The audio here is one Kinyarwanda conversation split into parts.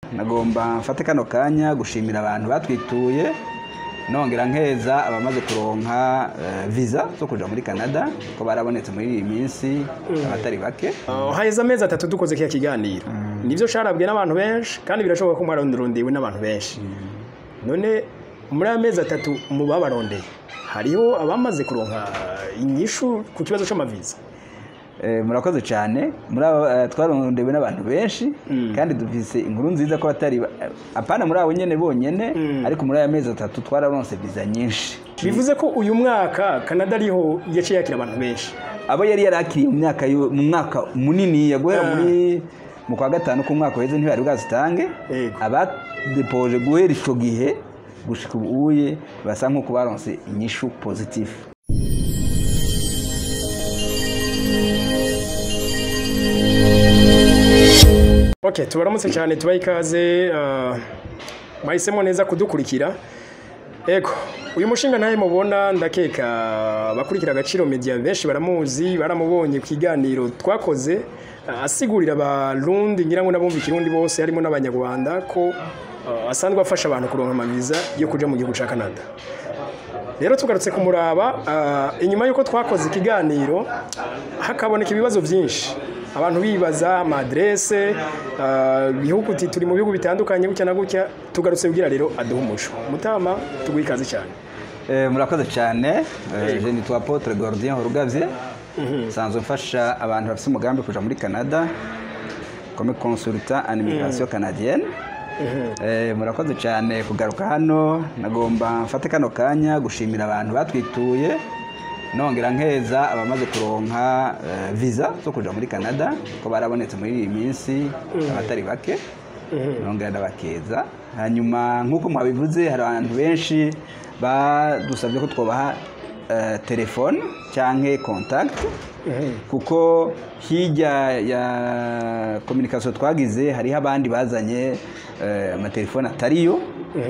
nagomba mfate kano kanya gushimira abantu batwituye nongera nkeza abamaze kuronka visa zo kuja muri Canada ko barabonetse muri iyi minsi abatari bake. Haheze amezi 3 dukoze kiya kiganiro nivyo sharabwe n'abantu benshi kandi birashoboka ko mwarondewe n'abantu benshi. None muri amezi 3 mu babarondeye hariho abamaze kuronka inyishu ku kibazo c'amaviza? Murakoze cyane twarondewe n'abantu benshi kandi dufise inkuru nziza ko batari apana muri abo nyene bonyene ariko muri aya mezi 3 twararonse visa nyinshi. Bivuze ko uyu mwaka Canada ariho yaciye yakira abantu benshi abo yari yarakiriye mu mwaka munini yaguhera muri mu kwa gatanu ku mwaka weze ntibari bwazitange abadepoje guhera ico gihe gushika ubuye basa nko kubaronse inyishu positive. Okay, tubaramutse cyane tubaye ikaze mwahisemo neza kudukurikira. Ego, uyu mushinga ntaye mubona ndakeka bakurikira Agaciro Media benshi baramuzi baramubonye kwiganiro twakoze asigurira abarundi ngira ngo nabumva ikirundi bose harimo n'abanyarwanda ko asanzwe afasha abantu kuronka amaviza yo kuja mu gihugu ca Canada. Rero tugarutse kumuraba inyuma yuko twakoze ikiganiro hakaboneka ibibazo byinshi abantu bibaza amadresse bihugu turi mu bihugu bitandukanye gutya na gutya tugarutse kugira rero aduha umuco mutama tugwikaze cyane. Murakoze cyane je nitwa Apotre Gordien Horugavye sanzwe mfasha abantu bafite umugambi kuja muri Canada comme consultant en immigration canadienne. Murakoze cyane kugaruka hano nagomba mfate kano kanya gushimira abantu batwituye nongera nkeza abamaze kuronka visa zo kuja muri Canada ko barabonetse muri iyi minsi abatari bake nongera ndabakeza. Hanyuma nkuko mwabivuze hari abantu benshi badusabye ko twobaha telefone canke contact kuko hirya ya communication twagize hari abandi bazanye amatelefone atariyo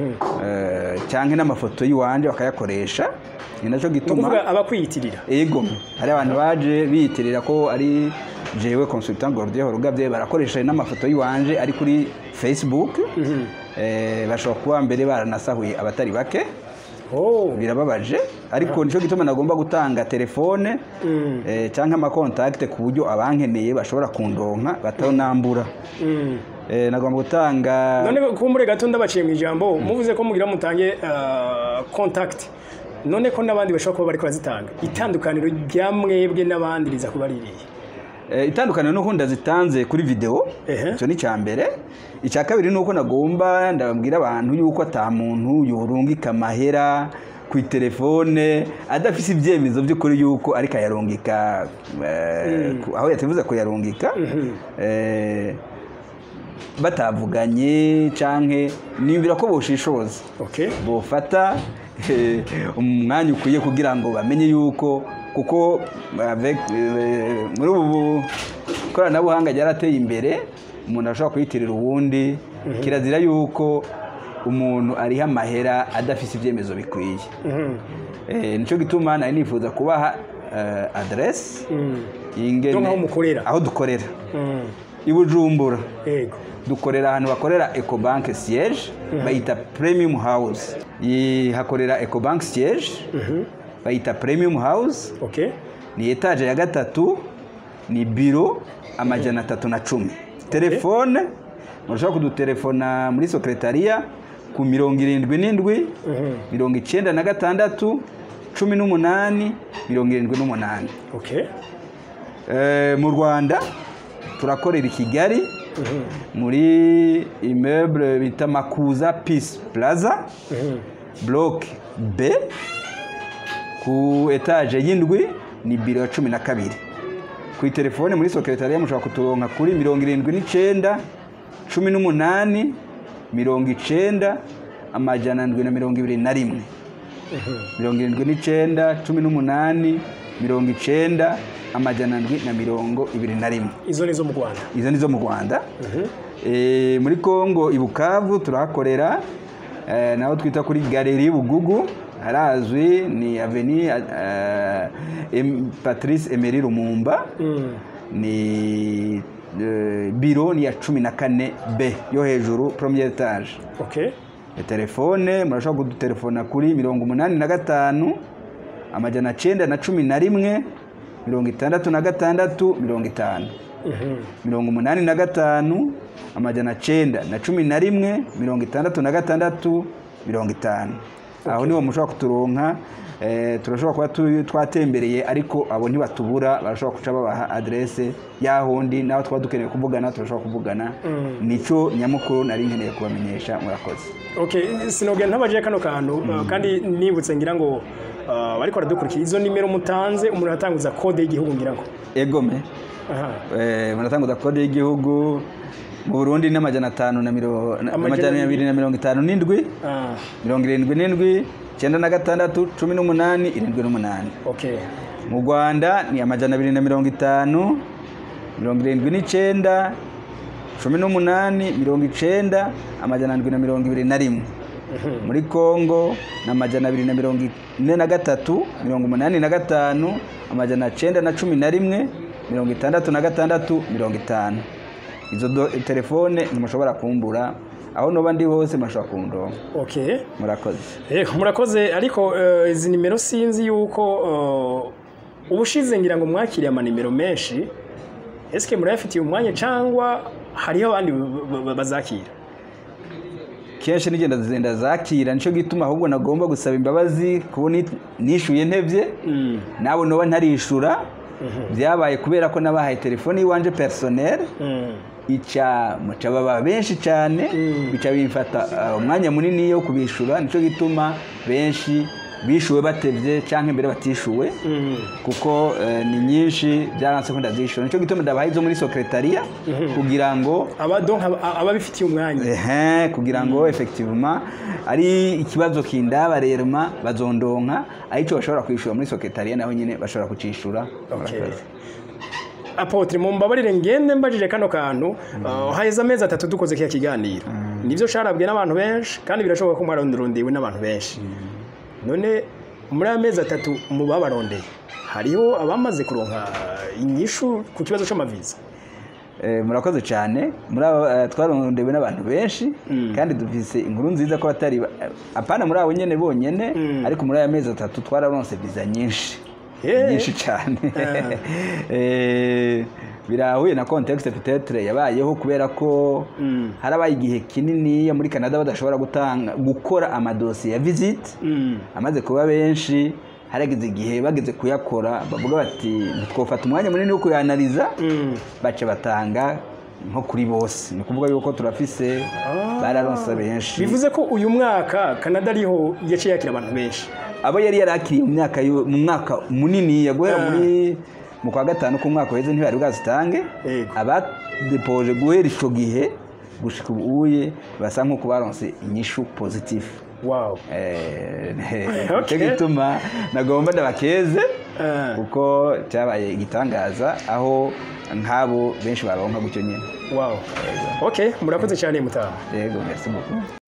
canke n'amafoto yiwanje bakayakoresha. Ni naco gituma abakwiyitirira ego hari abantu baje biyitirira ko ari jewe consultant Gordien Horugavye barakoresha n'amafoto yiwanje ari kuri Facebook bashobora kuba mbere baranasahuye abatari bake. Birababaje ariko nico gituma nagomba gutanga telefone canke ama contact ku buryo abankeneye bashobora kundonka batonambura. Nagomba gutanga none kumbure gato ndabaciye mu ijambo muvuze ko mugira mutange contact none ko nabandi bashobora kuba bari kwazitanga itandukaniro ryamwebwe nabandi riza kuba ririye? Itandukaniro nuko ndazitanze kuri video cyo ni cyambere. Icya kabiri nuko nagomba ndababwira abantu yuko ata muntu yorungika mahera ku telefone adafise ibyemezo by'ukuri yuko ariko yarungika aho yatevuze ko yarungika batavuganye canke nimbira ko boshishoza bofata umwanya ukwiye kugira ngo bamenye yuko kuko muri ubu koranabuhanga ryarateye imbere umuntu ashobora kwiyitirira uwundi kirazira yuko umuntu ariha amahera adafise ibyemezo bikwiye. Nico gituma nari nifuza kubaha adresse ingene aho dukorera i Bujumbura. Dukorera ahantu bakorera Ecobank siège bayita Premium House. Hakorera Ecobank siège bayita Premium House. Ni etage ya gatatu ni biro amajana 310. Telefone mushaka kudutelefona muri secretariat ku 77 96 18 78. Mu Rwanda turakorera i Kigali muri immeuble bita Makuza Peace Plaza block B ku etage y'indwi ni biro 12. Ku telefone muri secretariat mushaka kuturonka kuri 79 18 90 amajana 721 79 18 90 amajana 721. Izo nizo mu Rwanda. Izo nizo mu Rwanda. Muri Kongo i Bukavu turahakorera naho twita kuri Galerie Bugugu harazwi ni avenue Patrice Emery Lumumba ni biro ni ya 14B yo hejuru premier etage. Okay. Telefone murashobora kudutelefona kuri 85 amajana 911 66 50 85 amajana 911 66 50. Aho niho mushobora kuturonka. Turashobora kuba twatembereye ariko abo ntibatubura, barashobora kuca babaha adresse yahondi naho twa dukeneye kuvugana turashobora kuvugana. Nico nyamukuru nari nkeneye kubamenyesha. Murakoze. Okay, sinogenda ntabaje kano kantu kandi nibutse ngira ngo bariko baradukurikira izo nimero mutanze umuntu atanguza code y'igihugu ngira ngo. Egome. Munatanguza code y'igihugu mu Burundi n'amajana 5 na 257 77 96 18 78. Okay. Mu Rwanda ni amajana 250 79 18 90 amajana 721. Muri Kongo na amajana 243 85 amajana 911 66 50. Izo telefone ntimushobora kumbura aho noba ndi hose mashobora kundonka. Okay. Murakoze. Murakoze ariko izi nimero sinzi yuko ubushize ngira ngo mwakiriye amanimero menshi. Eske murayafitiye umwanya cyangwa hariho abandi bazakira? Kenshi nigenda zenda zakira nico gituma ahubwo nagomba gusaba imbabazi kubona nishuye ntevye. Nabo noba ntarishura. Byabaye kubera ko nabahaye telefone yiwanje personnel. Ica baba benshi cyane bica bimfata umwanya munini yo kubishura, nico gituma benshi bishuwe batevye canke mbere batishuwe kuko ni nyinshi byaranse ko ndazishura. Nico gituma ndabahaye zo muri secretariat kugira ngo ababifitiye umwanya kugira ngo effectivement ari ikibazo kindaba rerema bazondonka arico bashobora kwishura muri secretariat naho nyine bashobora kucishura. Okay. Apotre mumbabarire ngende mbajije kano kantu haheza amezi 3 dukoze kiya kiganiro. Nivyo sharabwe n'abantu benshi kandi birashoboka ko mwaronderondewe n'abantu benshi. None muri amezi 3 mu babarondeye hariho abamaze kuronka inyishu ku kibazo cy'amaviza? Murakoze cyane. Muri twarondewe n'abantu benshi kandi dufise inkuru nziza ko batari apana muri abo nyene bonyene ariko muri aya mezi 3 twararonse viza nyinshi. Nyinshi cyane. Birahuye na context peut-être yabayeho kubera ko harabaye igihe kinini muri Canada badashobora gukora amadosiye ya visit. Amaze kuba benshi harageze igihe bageze kuyakora bavuga bati twofata umwanya munini wo kuyanaliza bace batanga nko kuri bose. Ni kuvuga yuko turafise bararonse benshi. Bivuze ko uyu mwaka Canada ariho yaciye yakira abantu benshi. Abo yari yarakiriye mu mwaka munini yaguhera muri mu kwa gatanu ku mwaka weze ntibari bwazitange. Aba depoje guhera ico gihe gushika ubuye basa nko kubaronse inyishu positive. Wow. Okay. Gituma nagomba ndabakeze kuko cyabaye igitangaza aho nkabo benshi baronka gutyo nyene. Wow. Okay, murakoze cyane mutaha. Yego, merci beaucoup.